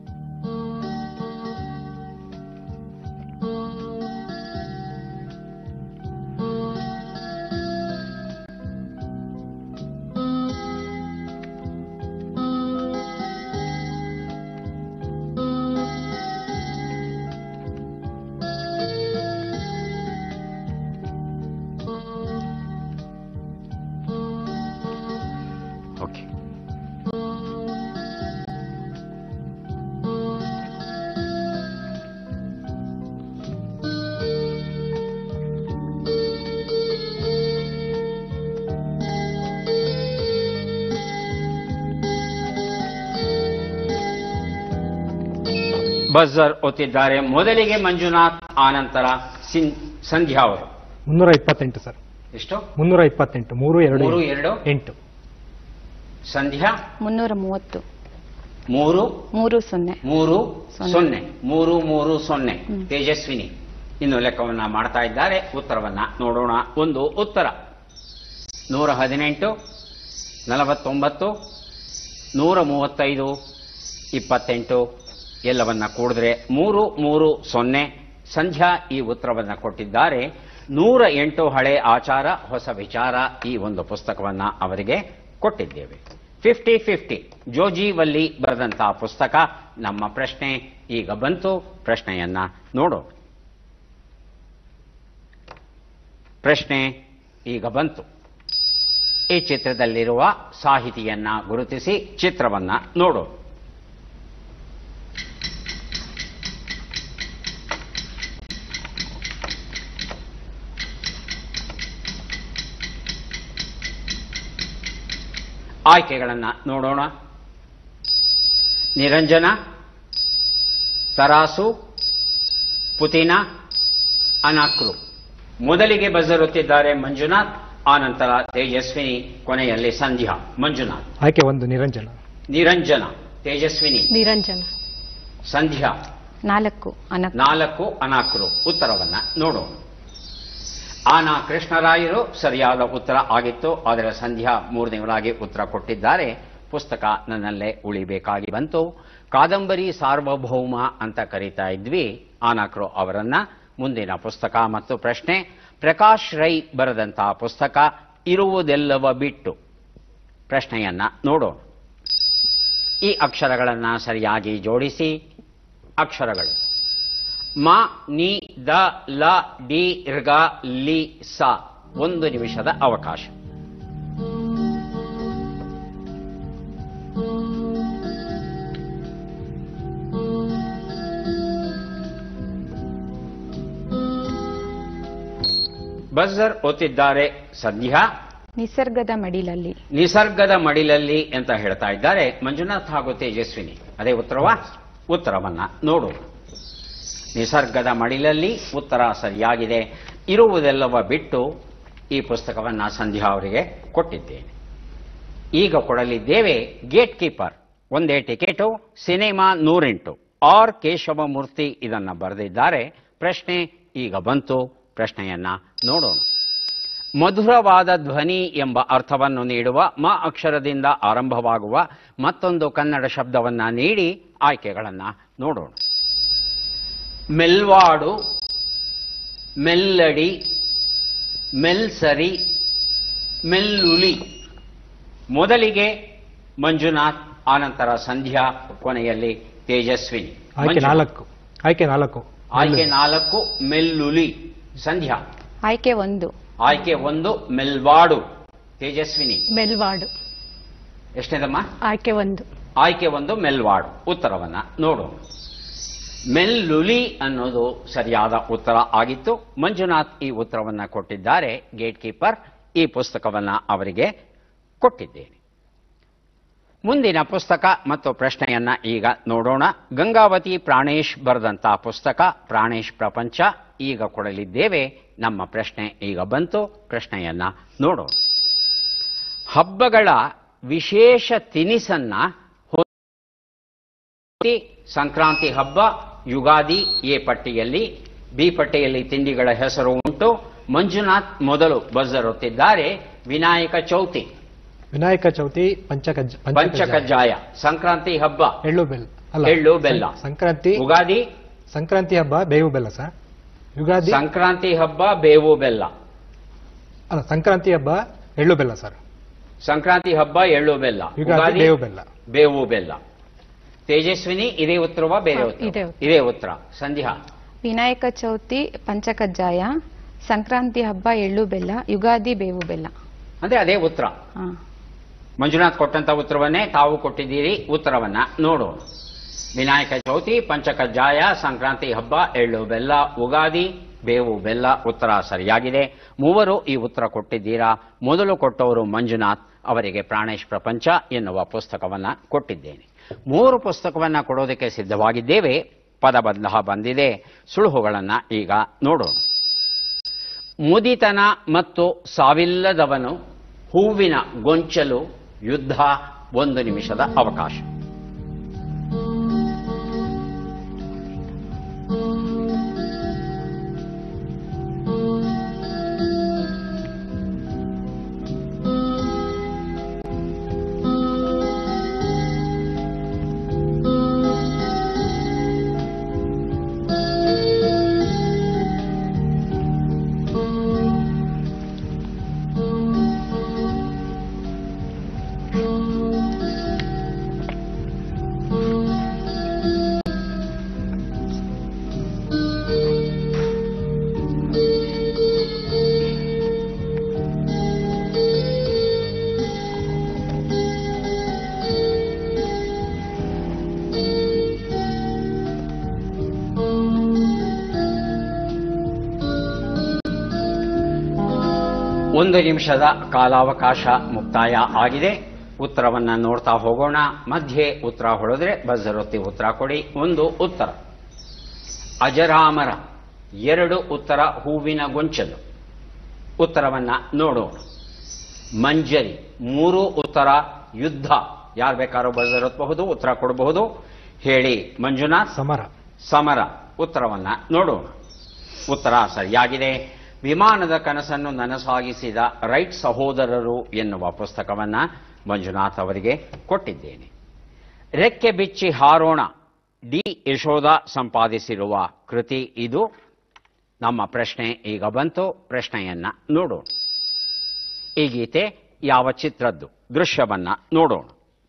ಬಜರ್ ಒತ್ತಿದ್ದಾರೆ. ಮೊದಲಿಗೆ ಮಂಜುನಾಥ್, ಆನಂತರ ಸಂಧ್ಯಾ ಅವರು. ಮುನ್ನೂರ ಇಪ್ಪತ್ತೆಂಟು ಸರ್. ಎಷ್ಟು? ಮುನ್ನೂರ ಇಪ್ಪತ್ತೆಂಟು. ಮೂರು ಎರಡು ಮೂರು ಎರಡು ಎಂಟು. ಸಂಧ್ಯಾ ಮುನ್ನೂರ ಮೂವತ್ತು. ಮೂರು ಮೂರು ಸೊನ್ನೆ ಮೂರು ಸೊನ್ನೆ ಮೂರು ಮೂರು ಸೊನ್ನೆ. ತೇಜಸ್ವಿನಿ ಇನ್ನು ಲೆಕ್ಕವನ್ನ ಮಾಡ್ತಾ ಇದ್ದಾರೆ. ಉತ್ತರವನ್ನ ನೋಡೋಣ. ಒಂದು ಉತ್ತರ ನೂರ ಹದಿನೆಂಟು, ನಲವತ್ತೊಂಬತ್ತು, ನೂರ ಮೂವತ್ತೈದು, ಇಪ್ಪತ್ತೆಂಟು ಎಲ್ಲವನ್ನ ಕೂಡಿದ್ರೆ ಮೂರು ಮೂರು ಸೊನ್ನೆ. ಸಂಧ್ಯಾ ಈ ಉತ್ತರವನ್ನ ಕೊಟ್ಟಿದ್ದಾರೆ. ನೂರ ಎಂಟು ಹಳೆ ಆಚಾರ ಹೊಸ ವಿಚಾರ ಈ ಒಂದು ಪುಸ್ತಕವನ್ನ ಅವರಿಗೆ ಕೊಟ್ಟಿದ್ದೇವೆ. ಫಿಫ್ಟಿ ಫಿಫ್ಟಿ ಜೋಜಿ ವಲ್ಲಿ ಬರೆದಂತಹ ಪುಸ್ತಕ. ನಮ್ಮ ಪ್ರಶ್ನೆ ಈಗ ಬಂತು. ಪ್ರಶ್ನೆಯನ್ನ ನೋಡೋಣ. ಪ್ರಶ್ನೆ ಈಗ ಬಂತು. ಈ ಚಿತ್ರದಲ್ಲಿರುವ ಸಾಹಿತಿಯನ್ನ ಗುರುತಿಸಿ ಚಿತ್ರವನ್ನ ನೋಡೋಣ. ಆಯ್ಕೆಗಳನ್ನು ನೋಡೋಣ. ನಿರಂಜನ, ತರಾಸು, ಪುತಿನ, ಅನಾಕ್ರು. ಮೊದಲಿಗೆ ಬಜರುತ್ತಿದ್ದಾರೆ ಮಂಜುನಾಥ್, ಆನಂತರ ತೇಜಸ್ವಿನಿ, ಕೊನೆಯಲ್ಲಿ ಸಂಧ್ಯಾ. ಮಂಜುನಾಥ್. ಆಯ್ಕೆ ಒಂದು ನಿರಂಜನ. ನಿರಂಜನ. ತೇಜಸ್ವಿನಿ. ನಿರಂಜನ. ಸಂಧ್ಯಾ. ನಾಲ್ಕು ಅನಕ್ ನಾಲ್ಕು ಅನಾಕ್ರು. ಉತ್ತರವನ್ನ ನೋಡೋಣ. ಆನಾ ಕೃಷ್ಣರಾಯರು ಸರಿಯಾದ ಉತ್ತರ ಆಗಿತ್ತು, ಆದರೆ ಸಂಧ್ಯಾ ಮೂರನೇವರಾಗಿ ಉತ್ತರ ಕೊಟ್ಟಿದ್ದಾರೆ. ಪುಸ್ತಕ ನನ್ನಲ್ಲೇ ಉಳಿಬೇಕಾಗಿ ಬಂತು. ಕಾದಂಬರಿ ಸಾರ್ವಭೌಮ ಅಂತ ಕರೀತಾ ಇದ್ವಿ ಆನಾಕ್ರು ಅವರನ್ನ. ಮುಂದಿನ ಪುಸ್ತಕ ಮತ್ತು ಪ್ರಶ್ನೆ. ಪ್ರಕಾಶ್ ರೈ ಬರೆದಂತಹ ಪುಸ್ತಕ ಇರುವುದೆಲ್ಲವ ಬಿಟ್ಟು. ಪ್ರಶ್ನೆಯನ್ನ ನೋಡೋಣ. ಈ ಅಕ್ಷರಗಳನ್ನು ಸರಿಯಾಗಿ ಜೋಡಿಸಿ. ಅಕ್ಷರಗಳು ಮ, ನಿ, ದ, ಲ, ಡಿ, ರ್ಗ, ಲಿ, ಸ. ಒಂದು ನಿಮಿಷದ ಅವಕಾಶ. ಬಜರ್ ಒತ್ತಿದ್ದಾರೆ ಸಂಧ್ಯಾ. ನಿಸರ್ಗದ ಮಡಿಲಲ್ಲಿ. ನಿಸರ್ಗದ ಮಡಿಲಲ್ಲಿ ಅಂತ ಹೇಳ್ತಾ ಇದ್ದಾರೆ ಮಂಜುನಾಥ್ ಹಾಗೂ ತೇಜಸ್ವಿನಿ. ಅದೇ ಉತ್ತರವಾ? ಉತ್ತರವನ್ನ ನೋಡೋಣ. ನಿಸರ್ಗದ ಮಡಿಲಲ್ಲಿ ಉತ್ತರ ಸರಿಯಾಗಿದೆ. ಇರುವುದೆಲ್ಲವ ಬಿಟ್ಟು ಈ ಪುಸ್ತಕವನ್ನು ಸಂಧ್ಯಾ ಅವರಿಗೆ ಕೊಟ್ಟಿದ್ದೇನೆ. ಈಗ ಕೊಡಲಿದ್ದೇವೆ ಗೇಟ್ ಕೀಪರ್. ಒಂದೇ ಟಿಕೆಟು. ಸಿನಿಮಾ ನೂರೆಂಟು. ಆರ್ ಕೇಶವಮೂರ್ತಿ ಇದನ್ನು ಬರೆದಿದ್ದಾರೆ. ಪ್ರಶ್ನೆ ಈಗ ಬಂತು, ಪ್ರಶ್ನೆಯನ್ನ ನೋಡೋಣ. ಮಧುರವಾದ ಧ್ವನಿ ಎಂಬ ಅರ್ಥವನ್ನು ನೀಡುವ ಮ ಅಕ್ಷರದಿಂದ ಆರಂಭವಾಗುವ ಮತ್ತೊಂದು ಕನ್ನಡ ಶಬ್ದವನ್ನ ನೀಡಿ ಆಯ್ಕೆಗಳನ್ನು ನೋಡೋಣ. ಮೆಲ್ವಾಡು, ಮೆಲ್ಲಡಿ, ಮೆಲ್ಸರಿ, ಮೆಲ್ಲುಲಿ. ಮೊದಲಿಗೆ ಮಂಜುನಾಥ್, ಆನಂತರ ಸಂಧ್ಯಾ, ಕೊನೆಯಲ್ಲಿ ತೇಜಸ್ವಿನಿ. ಆಯ್ಕೆ ನಾಲ್ಕು ಆಯ್ಕೆ ನಾಲ್ಕು ಆಯ್ಕೆ ನಾಲ್ಕು ಮೆಲ್ಲುಲಿ. ಸಂಧ್ಯಾ ಆಯ್ಕೆ ಒಂದು. ಆಯ್ಕೆ ಒಂದು ಮೆಲ್ವಾಡು. ತೇಜಸ್ವಿನಿ ಮೆಲ್ವಾಡು. ಎಷ್ಟನೇದಮ್ಮ? ಆಯ್ಕೆ ಒಂದು. ಆಯ್ಕೆ ಒಂದು ಮೆಲ್ವಾಡು. ಉತ್ತರವನ್ನ ನೋಡೋಣ. ಮೆಲ್ಲುಲಿ ಅನ್ನೋದು ಸರಿಯಾದ ಉತ್ತರ ಆಗಿತ್ತು. ಮಂಜುನಾಥ್ ಈ ಉತ್ತರವನ್ನ ಕೊಟ್ಟಿದ್ದಾರೆ. ಗೇಟ್ ಕೀಪರ್ ಈ ಪುಸ್ತಕವನ್ನ ಅವರಿಗೆ ಕೊಟ್ಟಿದ್ದೇನೆ. ಮುಂದಿನ ಪುಸ್ತಕ ಮತ್ತು ಪ್ರಶ್ನೆಯನ್ನ ಈಗ ನೋಡೋಣ. ಗಂಗಾವತಿ ಪ್ರಾಣೇಶ್ ಬರೆದಂತ ಪುಸ್ತಕ ಪ್ರಾಣೇಶ್ ಪ್ರಪಂಚ ಈಗ ಕೊಡಲಿದ್ದೇವೆ. ನಮ್ಮ ಪ್ರಶ್ನೆ ಈಗ ಬಂತು, ಪ್ರಶ್ನೆಯನ್ನ ನೋಡೋಣ. ಹಬ್ಬಗಳ ವಿಶೇಷ ತಿನಿಸನ್ನ ಸಂಕ್ರಾಂತಿ ಹಬ್ಬ, ಯುಗಾದಿ ಎ ಪಟ್ಟಿಯಲ್ಲಿ, ಬಿ ಪಟ್ಟಿಯಲ್ಲಿ ತಿಂಡಿಗಳ ಹೆಸರು ಉಂಟು. ಮಂಜುನಾಥ್ ಮೊದಲು ಬಜರ್ ಒತ್ತಿದ್ದಾರೆ. ವಿನಾಯಕ ಚೌತಿ. ವಿನಾಯಕ ಚೌತಿ ಪಂಚಕಜ್ಜ ಪಂಚಕಜ್ಜಾಯ. ಸಂಕ್ರಾಂತಿ ಹಬ್ಬ ಎಳ್ಳು ಬೆಲ್ಲ ಅಲ್ಲ ಎಳ್ಳು ಬೆಲ್ಲ. ಸಂಕ್ರಾಂತಿ ಉಗಾದಿ ಸಂಕ್ರಾಂತಿ ಹಬ್ಬ ಬೇವು ಬೆಲ್ಲ ಸರ್. ಯುಗಾದಿ ಸಂಕ್ರಾಂತಿ ಹಬ್ಬ ಬೇವು ಬೆಲ್ಲ ಅಲ್ಲ ಸಂಕ್ರಾಂತಿ ಹಬ್ಬ ಎಳ್ಳು ಬೆಲ್ಲ ಸರ್. ಸಂಕ್ರಾಂತಿ ಹಬ್ಬ ಎಳ್ಳು ಬೆಲ್ಲ. ಯುಗಾದಿ ಬೇವು ಬೆಲ್ಲ. ಬೇವು ಬೆಲ್ಲ. ತೇಜಸ್ವಿನಿ ಇದೇ ಉತ್ತರವಾ ಬೇರೆ ಉತ್ತರ? ಇದೇ ಉತ್ತರ. ಇದೇ ಉತ್ತರ. ಸಂಧ್ಯಾ ವಿನಾಯಕ ಚೌತಿ ಪಂಚಕಜ್ಜಾಯ, ಸಂಕ್ರಾಂತಿ ಹಬ್ಬ ಎಳ್ಳು ಬೆಲ್ಲ, ಯುಗಾದಿ ಬೇವು ಬೆಲ್ಲ. ಅಂದ್ರೆ ಅದೇ ಉತ್ತರ. ಹಾ. ಮಂಜುನಾಥ್ ಕೊಟ್ಟಂತ ಉತ್ತರವನ್ನೇ ತಾವು ಕೊಟ್ಟಿದ್ದೀರಿ. ಉತ್ತರವನ್ನ ನೋಡೋಣ. ವಿನಾಯಕ ಚೌತಿ, ಪಂಚಕಜ್ಜಾಯ, ಸಂಕ್ರಾಂತಿ ಹಬ್ಬ, ಎಳ್ಳು ಬೆಲ್ಲ, ಉಗಾದಿ, ಬೇವು ಬೆಲ್ಲ. ಉತ್ತರ ಸರಿಯಾಗಿದೆ. ಮೂವರು ಈ ಉತ್ತರ ಕೊಟ್ಟಿದ್ದೀರಾ. ಮೊದಲು ಕೊಟ್ಟವರು ಮಂಜುನಾಥ್, ಅವರಿಗೆ ಪ್ರಾಣೇಶ್ ಪ್ರಪಂಚ ಎನ್ನುವ ಪುಸ್ತಕವನ್ನ ಕೊಟ್ಟಿದ್ದೇನೆ. ಮೂರು ಪುಸ್ತಕವನ್ನ ಕೊಡೋದಕ್ಕೆ ಸಿದ್ಧವಾಗಿದ್ದೇವೆ. ಪದಬದ್ಧ ಬಂದಿದೆ. ಸುಳುಹುಗಳನ್ನ ಈಗ ನೋಡೋಣ. ಮುದಿತನ ಮತ್ತು ಸಾವಿಲ್ಲದವನು, ಹೂವಿನ ಗೊಂಚಲು, ಯುದ್ಧ. ಒಂದು ನಿಮಿಷದ ಅವಕಾಶ. ಒಂದು ನಿಮಿಷದ ಕಾಲಾವಕಾಶ ಮುಕ್ತಾಯ ಆಗಿದೆ. ಉತ್ತರವನ್ನ ನೋಡ್ತಾ ಹೋಗೋಣ. ಮಧ್ಯೆ ಉತ್ತರ ಹೊಡೆದ್ರೆ ಬಜರೊತ್ತಿ ಉತ್ತರ ಕೊಡಿ. ಒಂದು ಉತ್ತರ ಅಜರಾಮರ, ಎರಡು ಉತ್ತರ ಹೂವಿನ ಗೊಂಚಲು. ಉತ್ತರವನ್ನ ನೋಡೋಣ. ಮಂಜರಿ, ಮೂರು ಉತ್ತರ ಯುದ್ಧ. ಯಾರು ಬೇಕಾದ್ರೂ ಬಜರೊತ್ತಬಹುದು, ಉತ್ತರ ಕೊಡಬಹುದು. ಹೇಳಿ ಮಂಜುನಾಥ್. ಸಮರ. ಸಮರ. ಉತ್ತರವನ್ನ ನೋಡೋಣ. ಉತ್ತರ ಸರಿಯಾಗಿದೆ. ವಿಮಾನದ ಕನಸನ್ನು ನನಸಾಗಿಸಿದ ರೈಟ್ ಸಹೋದರರು ಎನ್ನುವ ಪುಸ್ತಕವನ್ನ ಮಂಜುನಾಥ್ ಅವರಿಗೆ ಕೊಟ್ಟಿದ್ದೇನೆ. ರೆಕ್ಕೆ ಬಿಚ್ಚಿ ಹಾರೋಣ, ಡಿ ಯಶೋಧ ಸಂಪಾದಿಸಿರುವ ಕೃತಿ ಇದು. ನಮ್ಮ ಪ್ರಶ್ನೆ ಈಗ ಬಂತು. ಪ್ರಶ್ನೆಯನ್ನ ನೋಡೋಣ. ಈ ಗೀತೆ ಯಾವ ಚಿತ್ರದ್ದು? ದೃಶ್ಯವನ್ನ ನೋಡೋಣ.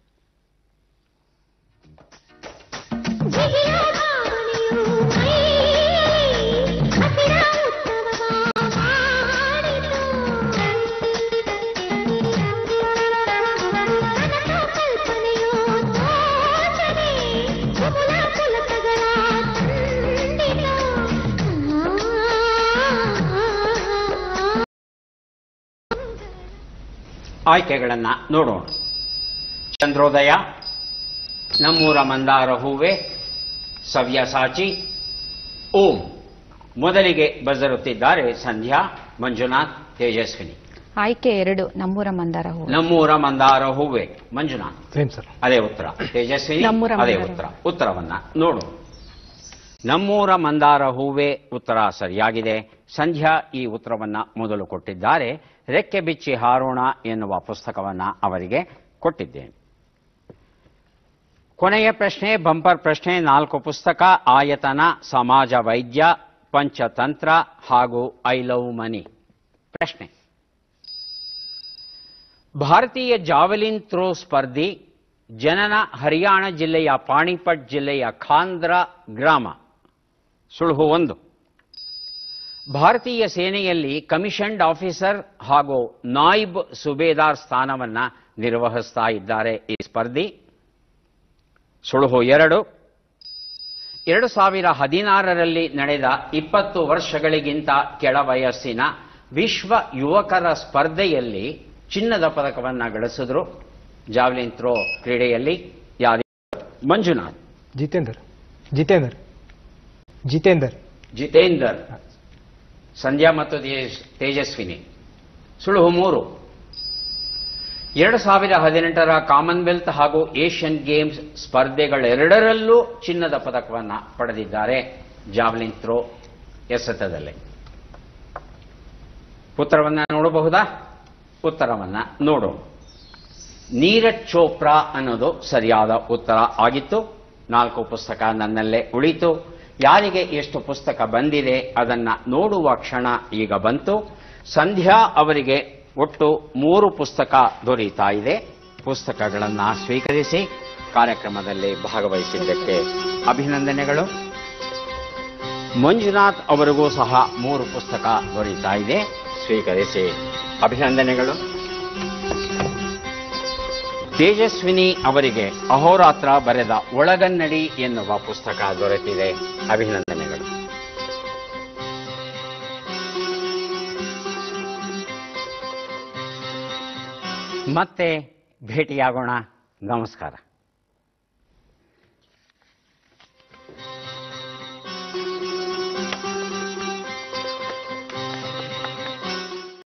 ಆಯ್ಕೆಗಳನ್ನ ನೋಡೋಣ. ಚಂದ್ರೋದಯ, ನಮ್ಮೂರ ಮಂದಾರ ಹೂವೆ, ಸವ್ಯಸಾಚಿ, ಓಂ. ಮೊದಲಿಗೆ ಬಜರುತ್ತಿದ್ದಾರೆ ಸಂಧ್ಯಾ, ಮಂಜುನಾಥ್, ತೇಜಸ್ವಿನಿ. ಆಯ್ಕೆ ಎರಡು ನಮ್ಮೂರ ಮಂದಾರ ಹೂವು. ನಮ್ಮೂರ ಮಂದಾರ ಹೂವೆ. Manjunath same sir. ಅದೇ ಉತ್ತರ. ತೇಜಸ್ವಿನಿ ನಮ್ಮೂರ ಅದೇ ಮಂದಾರ. ಉತ್ತರ. ಉತ್ತರವನ್ನ ನೋಡು. ನಮ್ಮೂರ ಮಂದಾರ ಹೂವೇ ಉತ್ತರ ಸರಿಯಾಗಿದೆ. ಸಂಧ್ಯಾ ಈ ಉತ್ತರವನ್ನು ಮೊದಲು ಕೊಟ್ಟಿದ್ದಾರೆ. ರೆಕ್ಕೆ ಬಿಚ್ಚಿ ಹಾರೋಣ ಎನ್ನುವ ಪುಸ್ತಕವನ್ನು ಅವರಿಗೆ ಕೊಟ್ಟಿದ್ದೇನೆ. ಕೊನೆಯ ಪ್ರಶ್ನೆ ಬಂಪರ್ ಪ್ರಶ್ನೆ. ನಾಲ್ಕು ಪುಸ್ತಕ: ಆಯತನ, ಸಮಾಜ ವೈದ್ಯ, ಪಂಚತಂತ್ರ ಹಾಗೂ ಐ ಲವ್ ಮನಿ. ಪ್ರಶ್ನೆ: ಭಾರತೀಯ ಜಾವೆಲಿನ್ ಥ್ರೋ ಸ್ಪರ್ಧಿ, ಜನನ ಹರಿಯಾಣ ಜಿಲ್ಲೆಯ ಪಾಣಿಪಟ್ ಜಿಲ್ಲೆಯ ಖಾಂದ್ರ ಗ್ರಾಮ. ಸುಳುಹು ಒಂದು. ಭಾರತೀಯ ಸೇನೆಯಲ್ಲಿ ಕಮಿಷನ್ಡ್ ಆಫೀಸರ್ ಹಾಗೂ ನಾಯಿಬ್ ಸುಬೇದಾರ್ ಸ್ಥಾನವನ್ನು ನಿರ್ವಹಿಸ್ತಾ ಇದ್ದಾರೆ ಈ ಸ್ಪರ್ಧಿ. ಸುಳುಹು ಎರಡು. ಎರಡು ಸಾವಿರ ಹದಿನಾರರಲ್ಲಿ ನಡೆದ ಇಪ್ಪತ್ತು ವರ್ಷಗಳಿಗಿಂತ ಕೆಳ ವಯಸ್ಸಿನ ವಿಶ್ವ ಯುವಕರ ಸ್ಪರ್ಧೆಯಲ್ಲಿ ಚಿನ್ನದ ಪದಕವನ್ನು ಗಳಿಸಿದ್ರು ಜಾವ್ಲಿನ್ ಥ್ರೋ ಕ್ರೀಡೆಯಲ್ಲಿ. ಯಾರು? ಮಂಜುನಾಥ್. ಜಿತೇಂದರ್. ಜಿತೇಂದರ್ ಜಿತೇಂದರ್ ಜಿತೇಂದರ್. ಸಂಧ್ಯಾ ಮತ್ತು ತೇಜಸ್ವಿನಿ. ಸುಳುಹು ಮೂರು. ಎರಡು ಸಾವಿರ ಹದಿನೆಂಟರ ಕಾಮನ್ವೆಲ್ತ್ ಹಾಗೂ ಏಷ್ಯನ್ ಗೇಮ್ಸ್ ಸ್ಪರ್ಧೆಗಳೆರಡರಲ್ಲೂ ಚಿನ್ನದ ಪದಕವನ್ನು ಪಡೆದಿದ್ದಾರೆ ಜಾವ್ಲಿನ್ ಥ್ರೋ ಎಸೆತದಲ್ಲಿ. ಉತ್ತರವನ್ನು ನೋಡಬಹುದಾ? ಉತ್ತರವನ್ನು ನೋಡೋಣ. ನೀರಜ್ ಚೋಪ್ರಾ ಅನ್ನೋದು ಸರಿಯಾದ ಉತ್ತರ ಆಗಿತ್ತು. ನಾಲ್ಕು ಪುಸ್ತಕ ನನ್ನಲ್ಲೇ ಉಳಿತು. ಯಾರಿಗೆ ಎಷ್ಟು ಪುಸ್ತಕ ಬಂದಿದೆ ಅದನ್ನು ನೋಡುವ ಕ್ಷಣ ಈಗ ಬಂತು. ಸಂಧ್ಯಾ ಅವರಿಗೆ ಒಟ್ಟು ಮೂರು ಪುಸ್ತಕ ದೊರೆಯುತ್ತಾ ಇದೆ. ಪುಸ್ತಕಗಳನ್ನು ಸ್ವೀಕರಿಸಿ ಕಾರ್ಯಕ್ರಮದಲ್ಲಿ ಭಾಗವಹಿಸಿದ್ದಕ್ಕೆ ಅಭಿನಂದನೆಗಳು. ಮಂಜುನಾಥ್ ಅವರಿಗೂ ಸಹ ಮೂರು ಪುಸ್ತಕ ದೊರೆಯುತ್ತಾ ಇದೆ. ಸ್ವೀಕರಿಸಿ ಅಭಿನಂದನೆಗಳು. ತೇಜಸ್ವಿನಿ ಅವರಿಗೆ ಅಹೋರಾತ್ರ ಬರೆದ ಒಳಗನ್ನಡಿ ಎನ್ನುವ ಪುಸ್ತಕ ದೊರೆತಿದೆ. ಅಭಿನಂದನೆಗಳು. ಮತ್ತೆ ಭೇಟಿಯಾಗೋಣ. ನಮಸ್ಕಾರ.